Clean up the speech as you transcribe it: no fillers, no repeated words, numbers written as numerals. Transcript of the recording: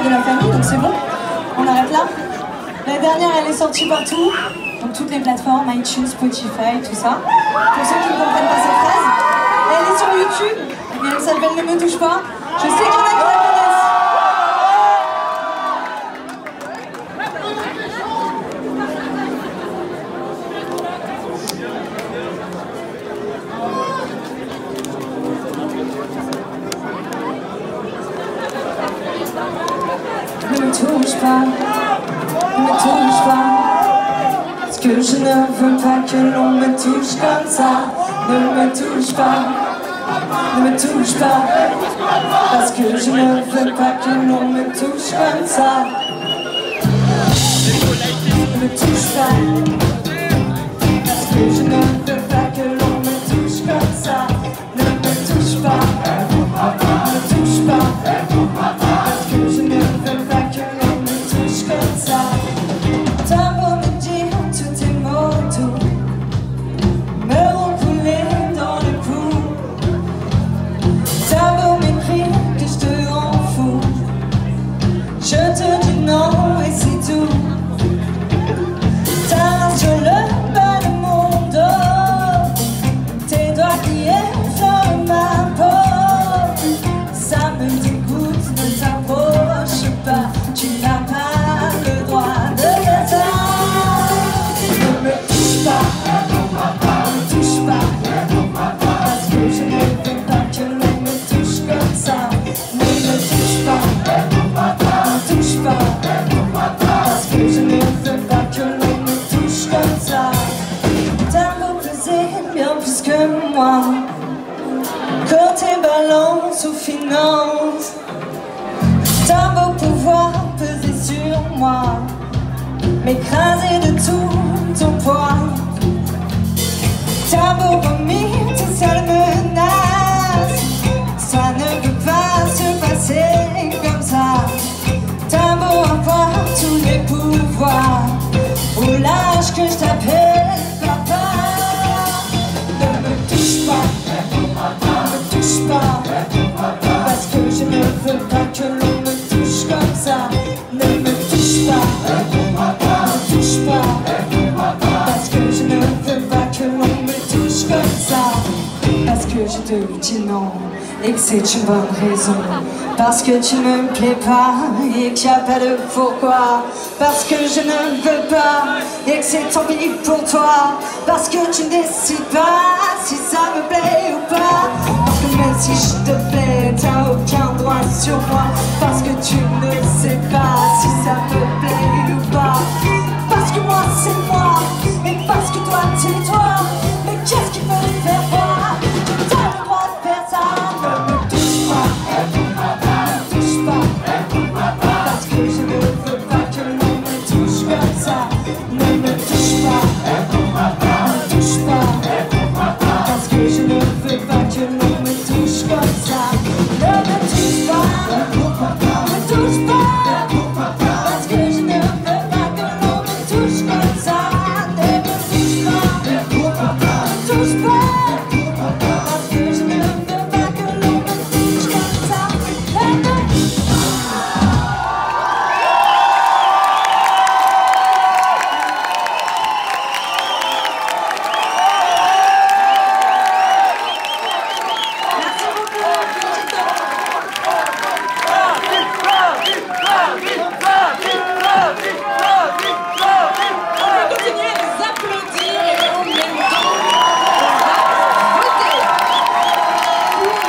de la famille, donc c'est bon. On arrête là. La dernière, elle est sortie partout, donc toutes les plateformes, iTunes, Spotify, tout ça. Pour ceux qui ne comprennent pas cette phrase, elle est sur YouTube, et elle s'appelle Ne me touche pas. Je sais qu'il y en a qui la connaissent. Ne me touche pas, ne me touche pas, parce que je ne veux pas que l'on me touche comme ça. Ne me touche pas, ne me touche pas, parce que je ne veux pas que l'on me touche comme ça. Ne me touche pas, parce que je ne veux pas que l'on me touche comme ça. Ne me touche pas, ne me touche pas, parce que je ne veux pas que l'on me touche comme ça. T'as beau me dire tous tes mots doux, me recouler dans le pouls. T'as beau m'écrire que je te rends fou, je te dis non et c'est tout. Ta main sur le bas de mon dos, tes doigts qui effleurent ma peau. Ça me dégoûte, ne t'approche pas, tu n'as pas le droit de faire ça. Ne me touche pas, ne me touche pas, parce que je ne veux pas que l'on me touche comme ça. Ne me touche pas, ne me touche pas, parce que je ne veux pas que l'on me touche comme ça. T'as beau peser bien plus que moi, côté balance ou finance, t'as beau pouvoir peser sur moi, m'écraser de tout ton poids. T'as beau vomir tes sales menaces, ça ne peut pas se passer comme ça. T'as beau avoir tous les pouvoirs, au l'âge que je t'appelle papa. Ne me touche pas, ne me touche pas, parce que je ne veux pas que l'on me touche comme ça. Ne me touche pas, ne me touche pas, parce que je ne veux pas que l'on me touche comme ça. Parce que je te dis non et que c'est une bonne raison. Parce que tu ne me plais pas et qu'il n'y a pas de pourquoi. Parce que je ne veux pas et que c'est tant pis pour toi. Parce que tu ne décides pas si ça me plaît ou pas. Parce que même si je te plais, t'as aucun droit sur moi. Parce que tu ne sais pas si ça me plaît ou pas. Parce que moi c'est moi.